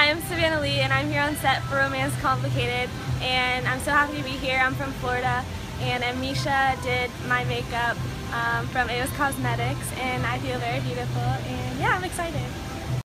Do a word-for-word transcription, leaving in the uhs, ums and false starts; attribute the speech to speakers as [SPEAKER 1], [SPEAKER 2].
[SPEAKER 1] I'm Savannah Lee, and I'm here on set for Romance Complicated, and I'm so happy to be here. I'm from Florida, and Amisha did my makeup um, from AVAS Cosmetics, and I feel very beautiful, and yeah, I'm excited.